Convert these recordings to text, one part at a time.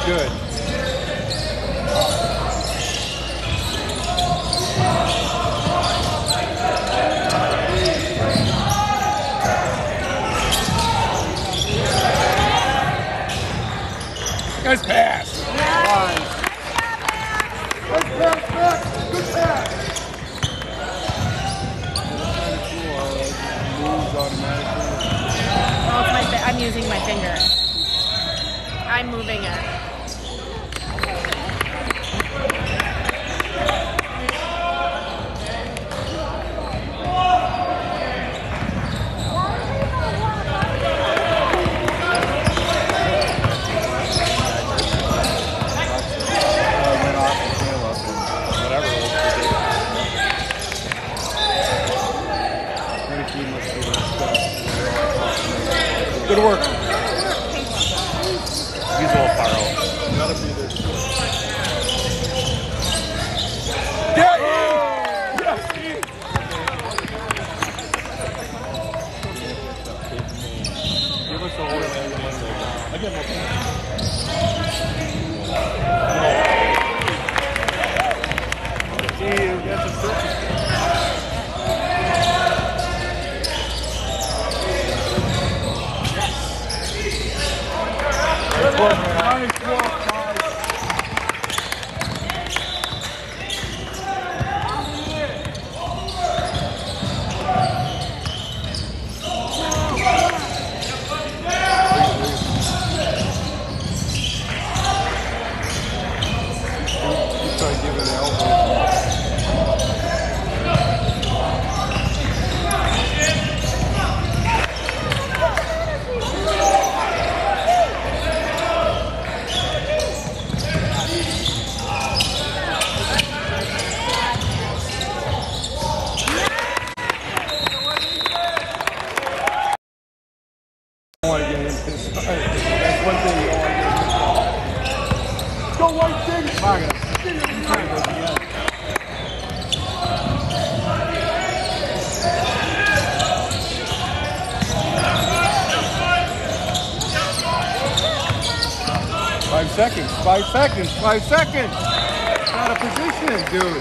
good. Nice pass. Fine. Nice pass, Max. Good pass. Moves automatically. Oh, it's I'm using my finger. I'm moving it. Good work. He's a little far out. Gotta be there. Yeah! Yes! Give us a whole I get more. See, that's a circus. Nice work, guys. You try to give it an elbow. I want to get him pissed off. That's one thing you don't want to get him pissed off. Go White City! Maga. He's trying to go to the end. Five seconds. 5 seconds. 5 seconds. It's out of position, dude.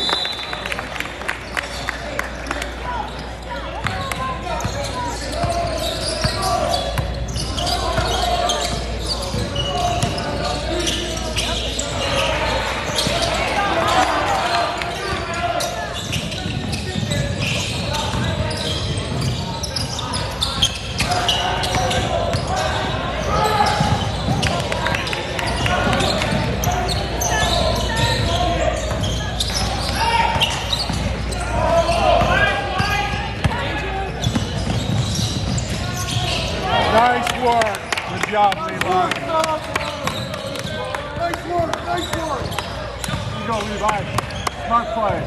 Nice work. Good job, Levi. Nice work. Nice work. You go, Levi. Smart play.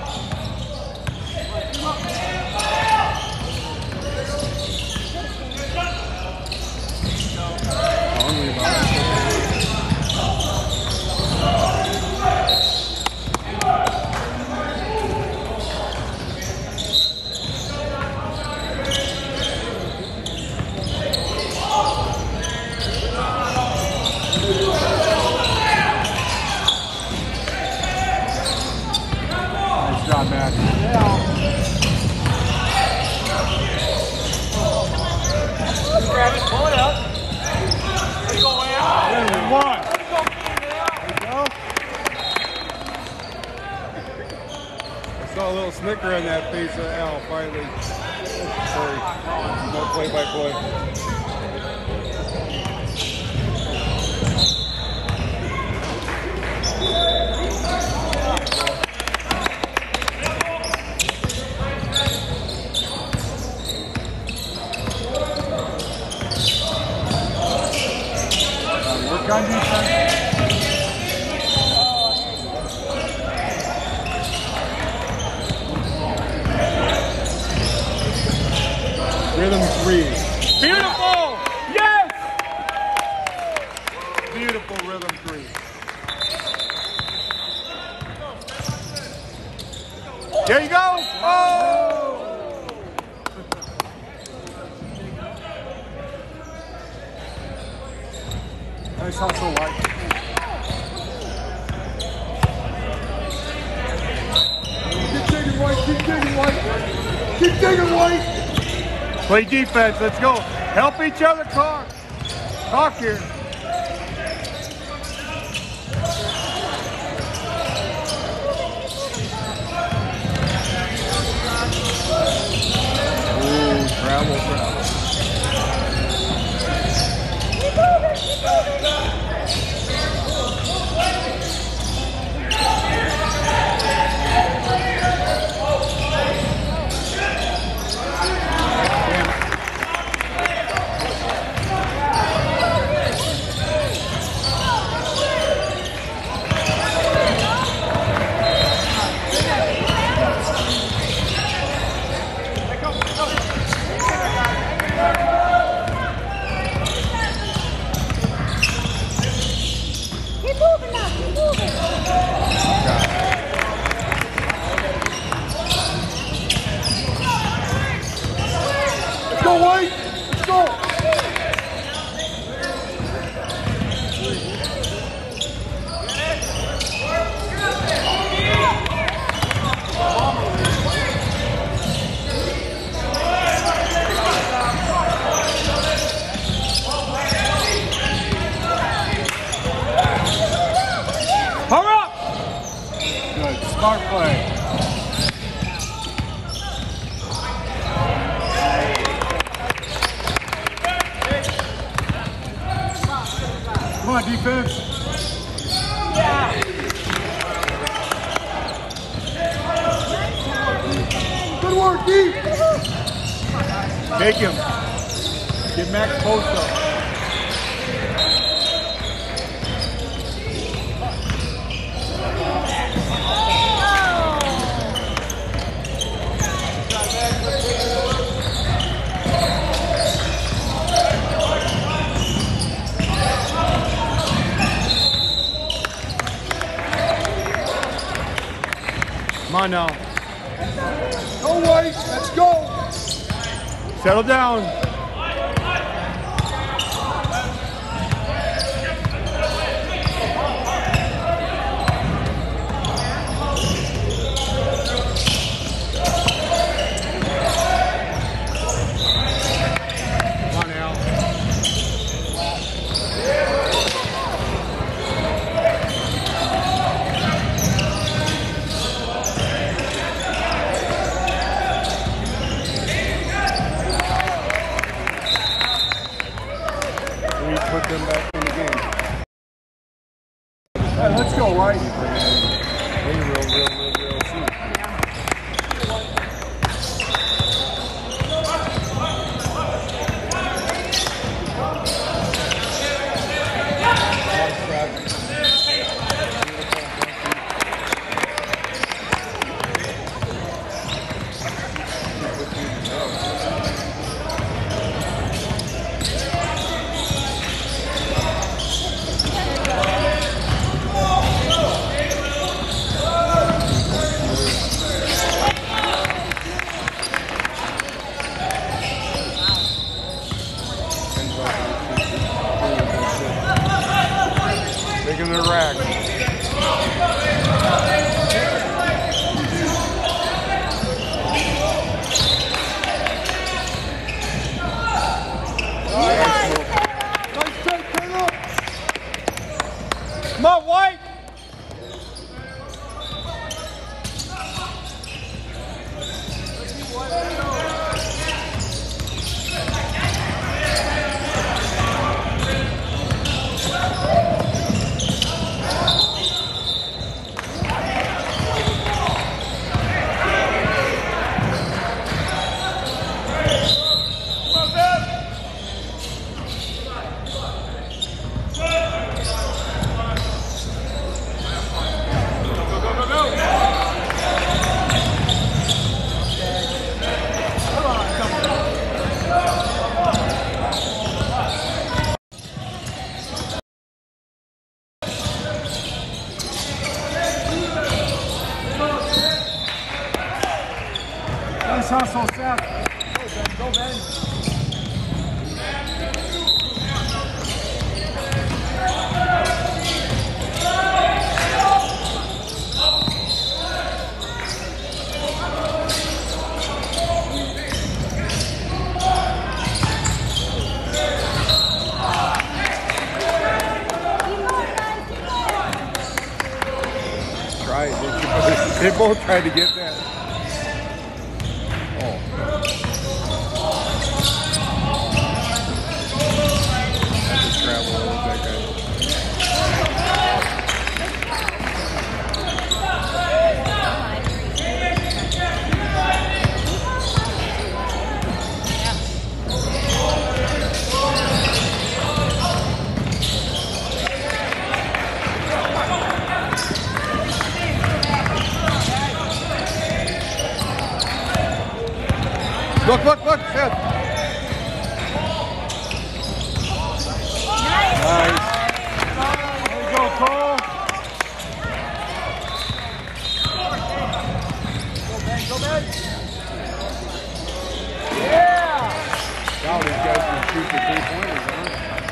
On, Levi. Nice job, Matt. Grab it, pull it up. Let's go way out. There we won. Let's go, I saw a little snicker on that face of Al finally. Sorry. No play-by-play. Work on defense. Rhythm 3. Beautiful! Yes! Beautiful rhythm 3. There you go! Oh! Nice hustle, White. digging, White. Keep digging, White. Play defense. Let's go. Help each other talk. Talk here. Ooh, travel. Smart play. Come on, defense. Good work, D. Take him. Get Max post up. Come on now. Go, White. Let's go. Settle down. Come on now. Put them back in the game. All right, let's go, White. Real soon. Taking the rack. Nice take, turn up. Come on, White. Nice hustle, Seth. Go, Ben. They both tried to get that. Oh. Had to travel a little bit, guys. Look, Seth. Nice. There you go, Cole. Go, Ben. Yeah. Now these guys can shoot the 3-pointers, huh?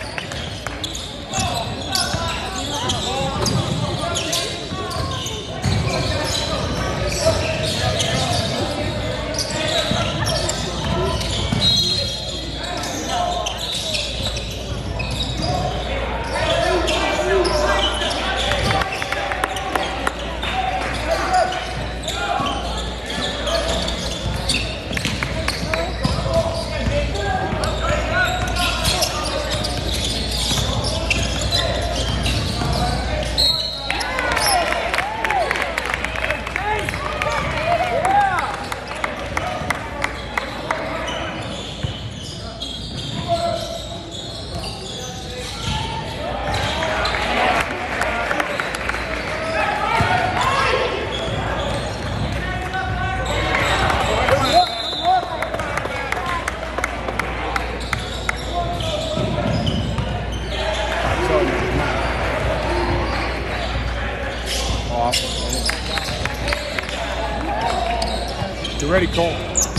You ready, Cole?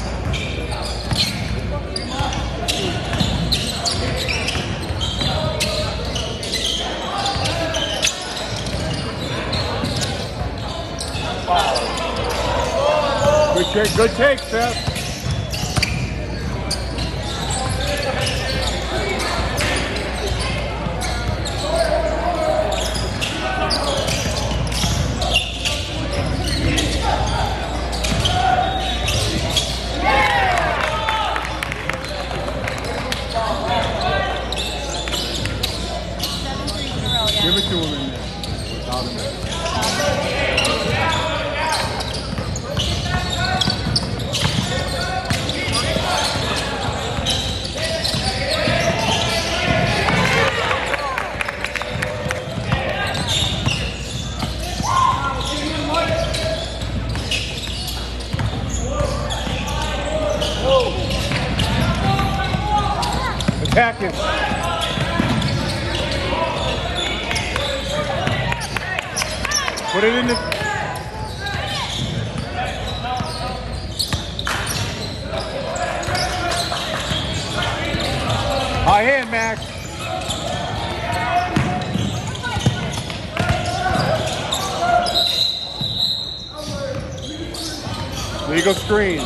Good take, Seth. Give it to him in there. Without him there. Attack him. Put it in the... High hand, Max. Legal screen.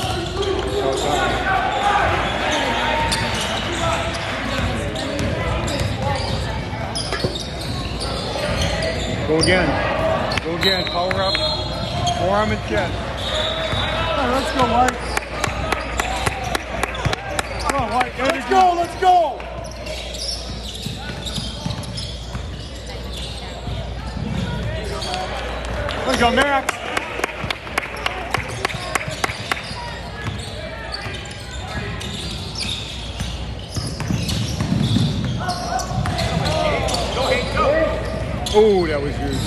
Go again. Go again. Power up. Forearm and chest. Right, let's go, Mike. Come on, Mike. Let's go. Let's go. Let's go, Max. Oh, that was good.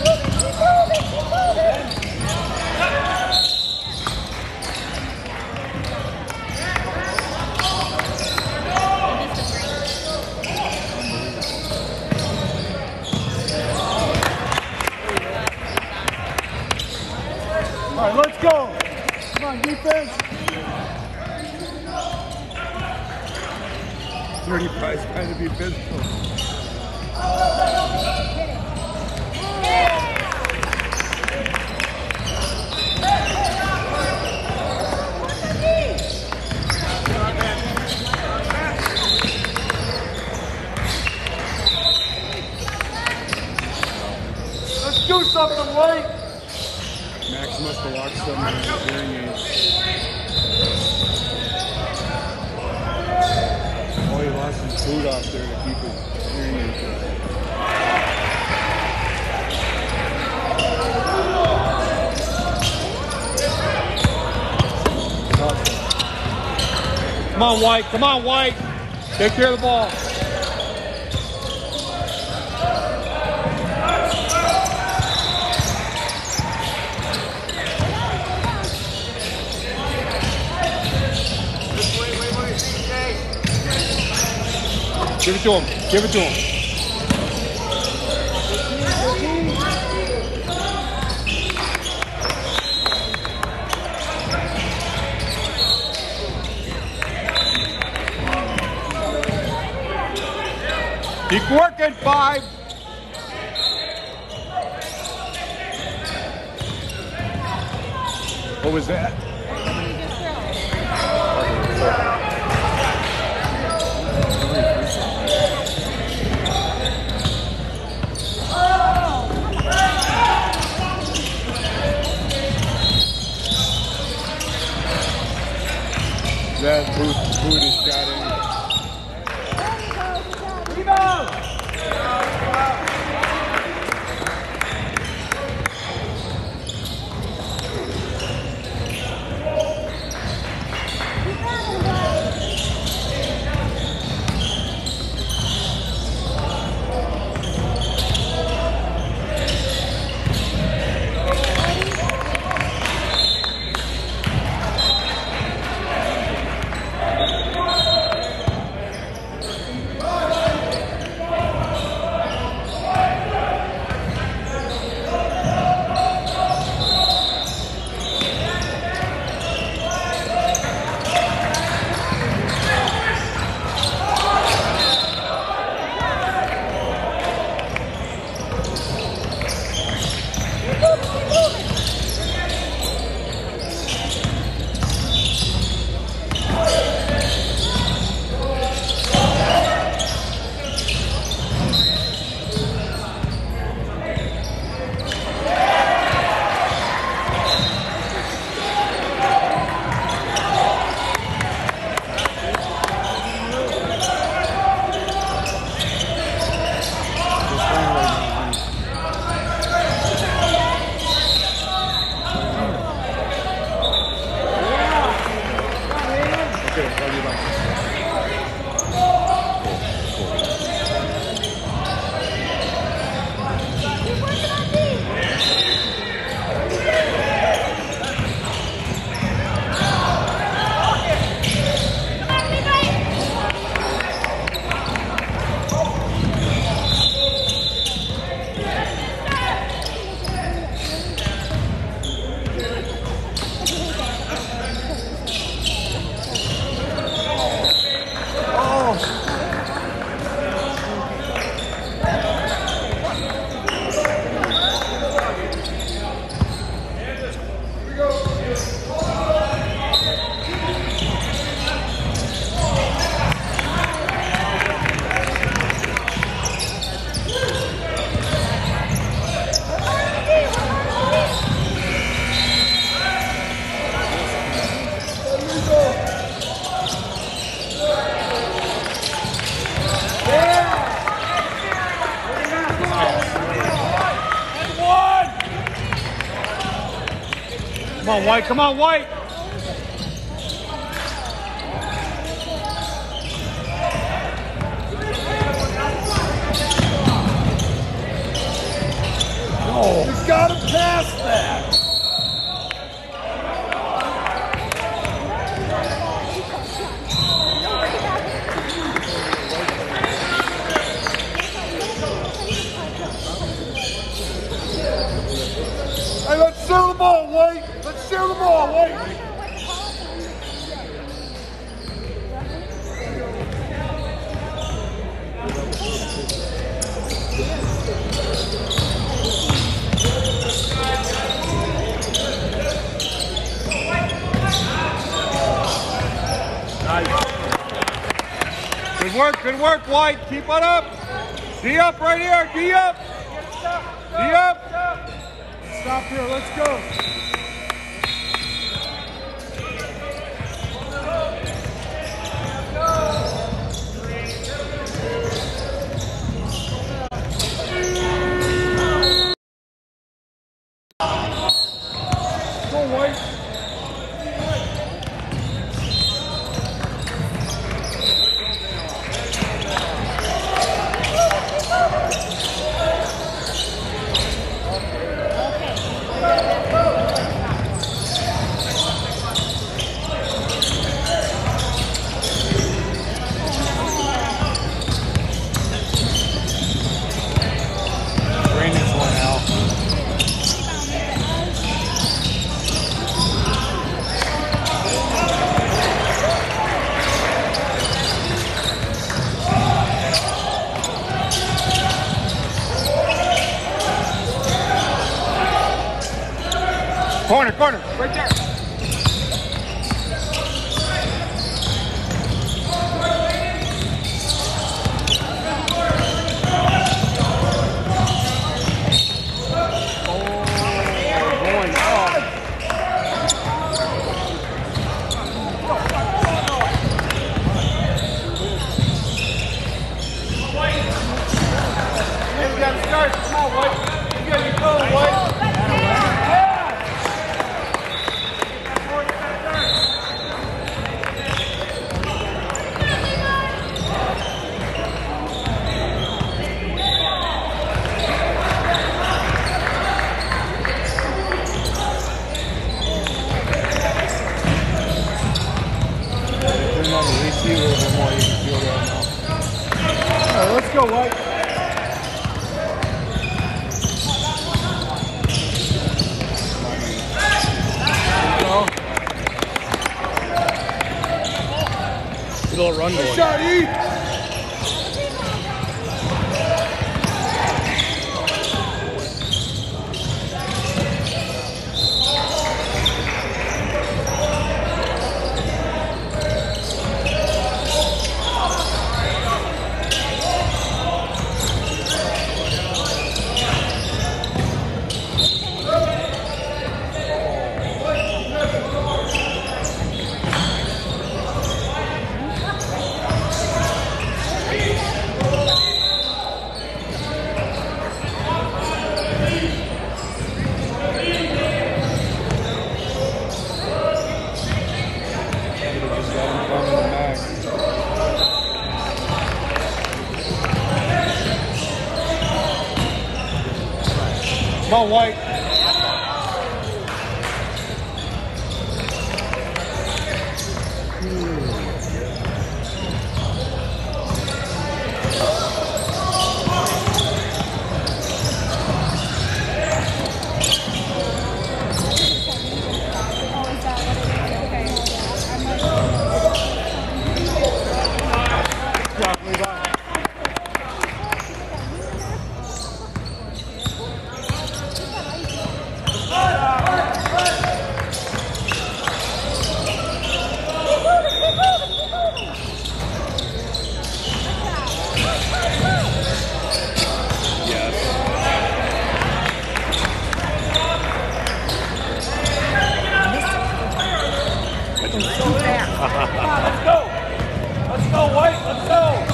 All right, let's go. Come on, defense. 35's trying to be physical. Let's do something, White. Max Kids must have watched some hearing aids. Oh, he lost his boot off there to keep his hearing aids on. Come on, White. Come on, White. Take care of the ball. Give it to him. Give it to him. Keep working, 5. What was that? That boot is shot in. Come on, White. Come on, White. Oh, he's got to pass that. Hey, let's share the ball, White. Let's share the ball, White. Good work, White. Keep it up. D up right here. D up. D up. Stop here, let's go. Go White. Brandon's one out. Corner, corner, right there. Let's go, White. Little run boy. Shot, E. Come on, White. Let's go. Let's go, White. Let's go.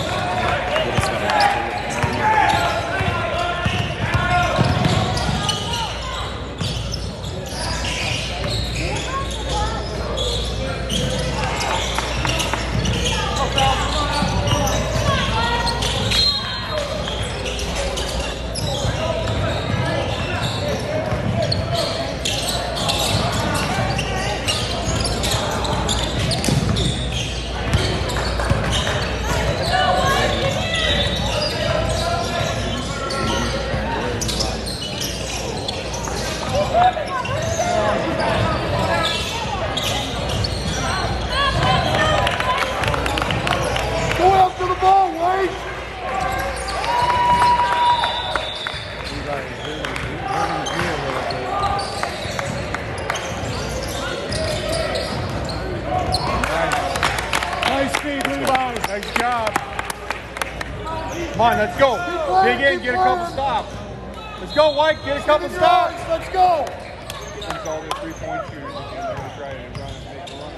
Nice job. Come on, let's go. Dig in, get a couple stops. Let's go, White. Get a couple stops. Let's go. It's all the 3-point shooters again. They're going to try to run and make a run.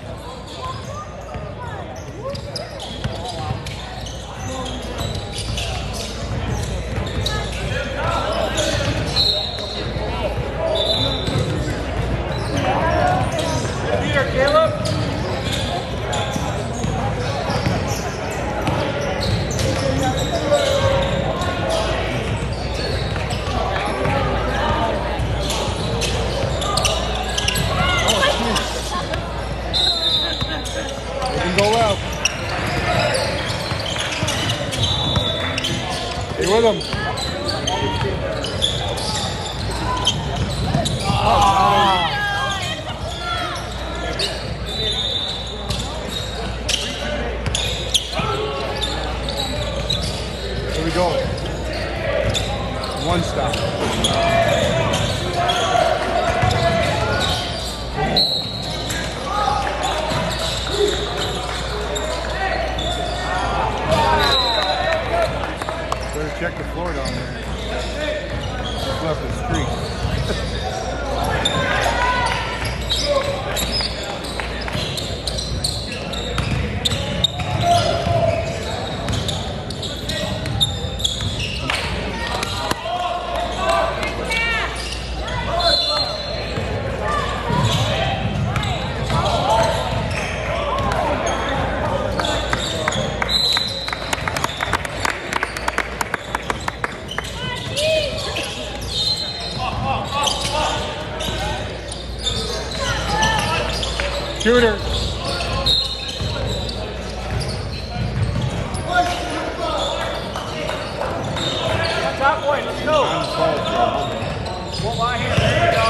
Here, Caleb. Go out. Stay with him. Here we go. One stop. Check the floor down there. Just left the street. Shooter. Top point, let's go. One line here, there you go.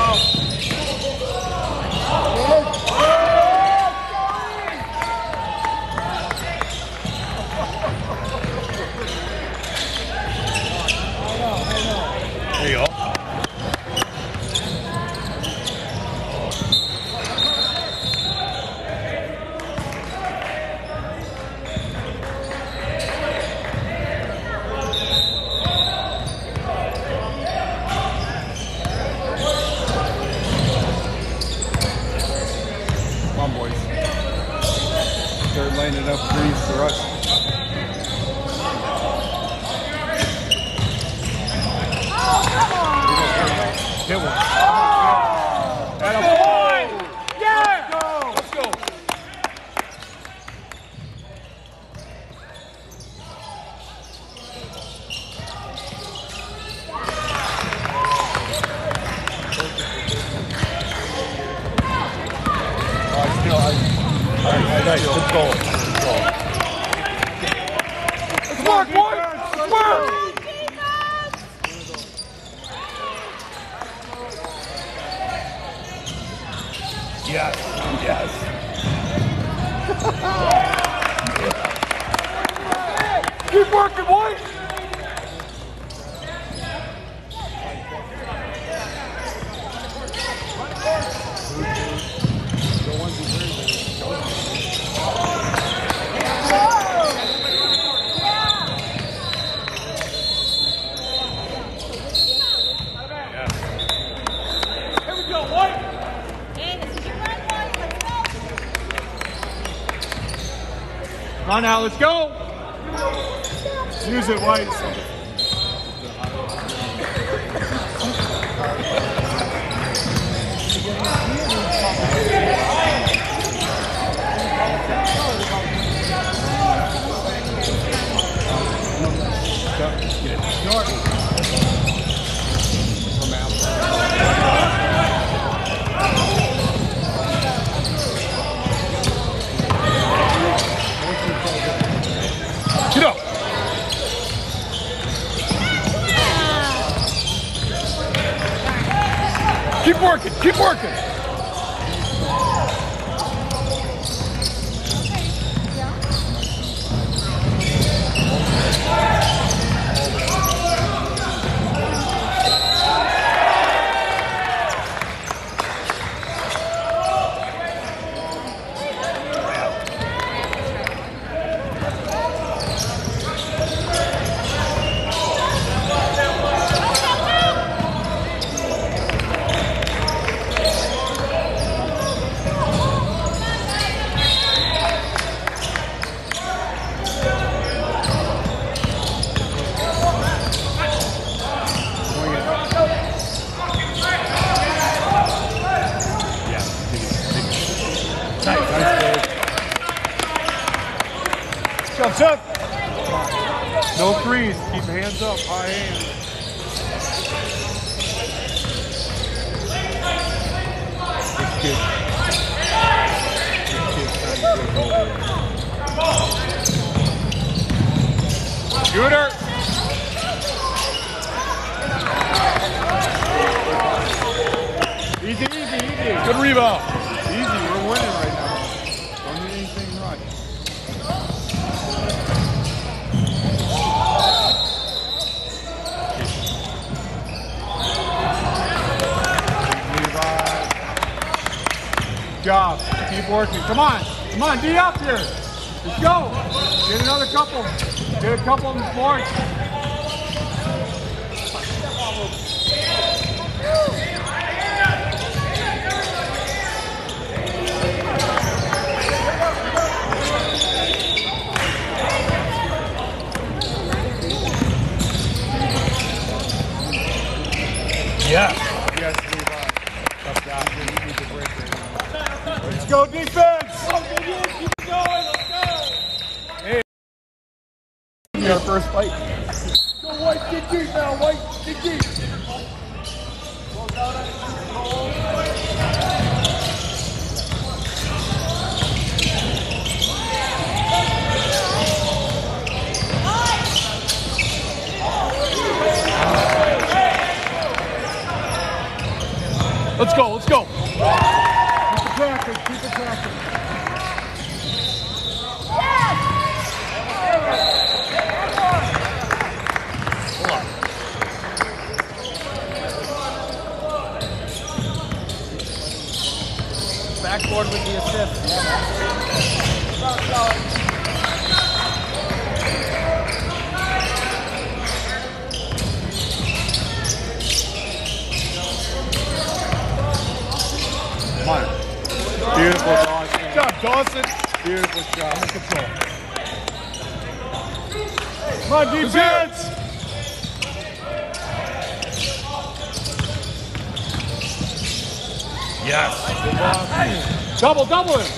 There you go. Start lining up threes for us. Hit one. And a point! Yeah! Let's go. Nice. Let's go. Let's work, boy! Let's work! Yes. Keep working, boy! Come on now, let's go. Use it, White. Get up. Keep working, keep working. High hand. This kid's trying to take over. Shooter. Easy, easy, easy. Good rebound. Easy, we're winning right now. Don't need anything right. Good job. Keep working. Come on. Come on, D up here. Let's go. Get another couple. Get a couple of them boards. Yeah. Yes, Levi. Tough guy. You need to break right now. Let's go defense. Keep it going. Let's go. Hey. Our first fight. Go White, get deep now, White, get deep. Let's go, let's go. Keep it cracking, keep it cracking. Backboard with the assist. Come on. Beautiful, Dawson. Good job, Dawson. Beautiful shot. Under control. Come on, defense. Yes. Double, double it.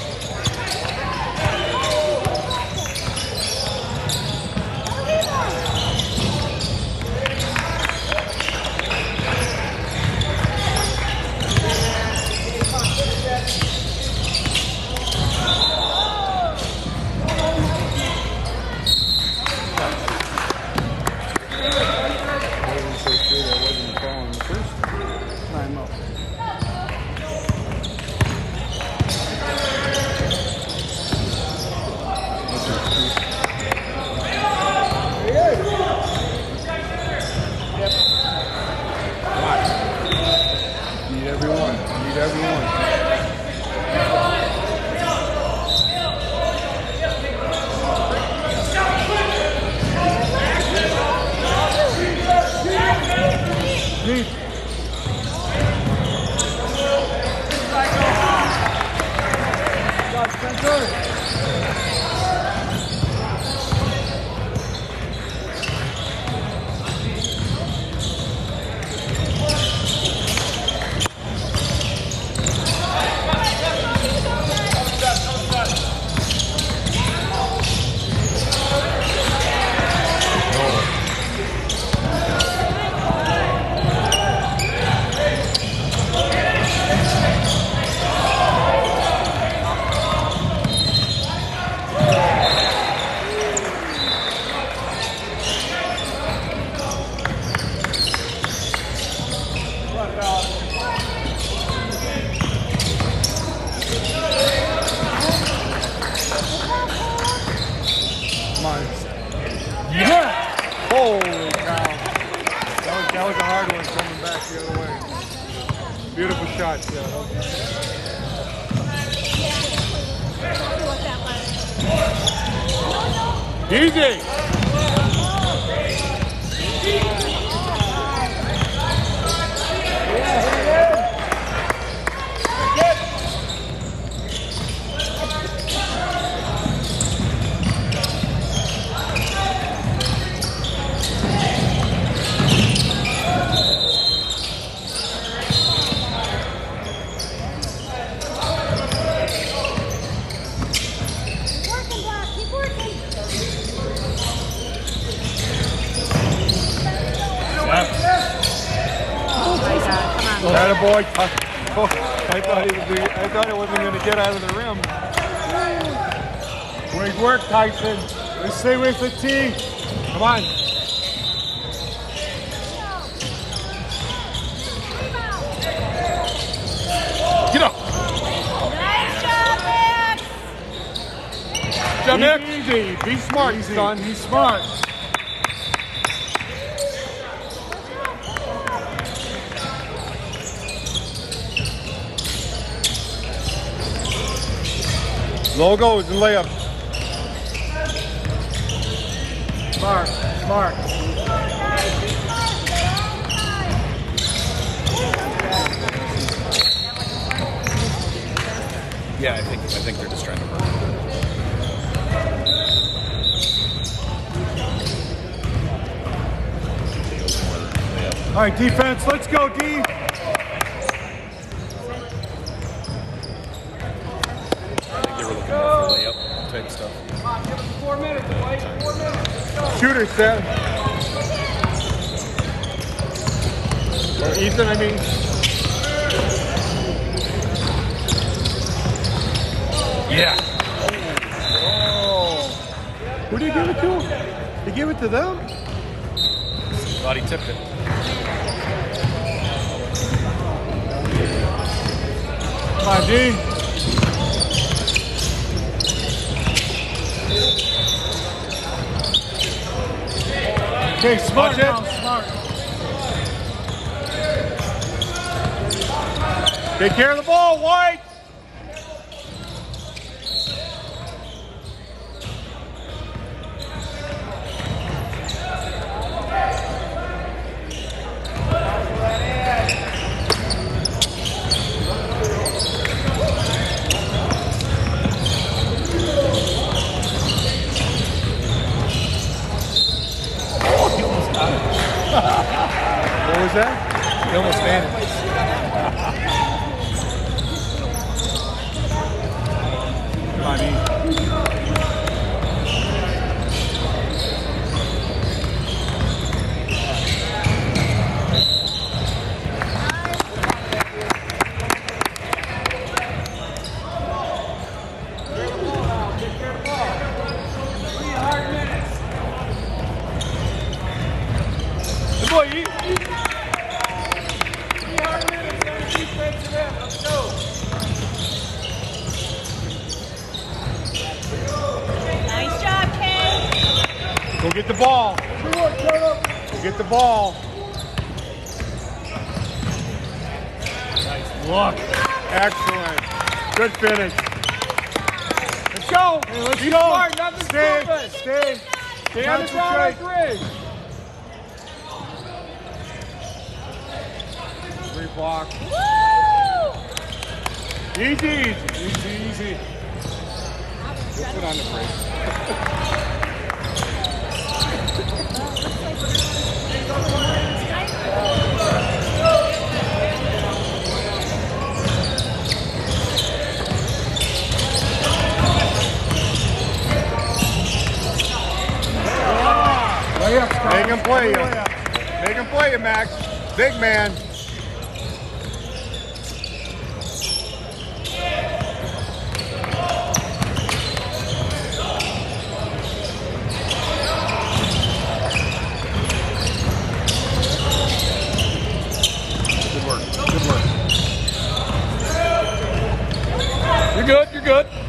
Yeah! Holy cow. That was a hard one coming back the other way. Beautiful shot, Easy! Attaboy. I thought it wasn't going to get out of the rim. Great work, Tyson. Let's stay with the T. Come on. Get up. Nice job, Max. Jump Nick. Easy. Be smart, son. Be smart. Logos and layup. Smart. Smart. Yeah, I think they're just trying to work. All right, defense. Let's go, D. They were looking more for layup type stuff. Come on, give us 4 minutes, boys. 4 minutes. Let's go. Shooter set. Or Ethan, I mean. Yeah. Oh. Who did he give it to? He gave it to them? Thought he tipped it. Come on, D. Okay, smart Watch it. now, smart. Take care of the ball, White. What was that? He almost vanished. Come on, D. Good boy, Ethan. 3 hard minutes on the defensive end. Let's go. Nice job, Kay. Go get the ball. Go get the ball. Nice look. Excellent. Good finish. Let's go. Hey, let's Be go. smart. Nothing Stay. stupid. Stay. Stay on the ground on 3. 3 block. Woo! Easy, easy. Easy, easy. Just put on the brakes. Layup, Scott. Make him play you. Layup. Make him play you, Max. Big man. Good work. Good work. You're good. You're good.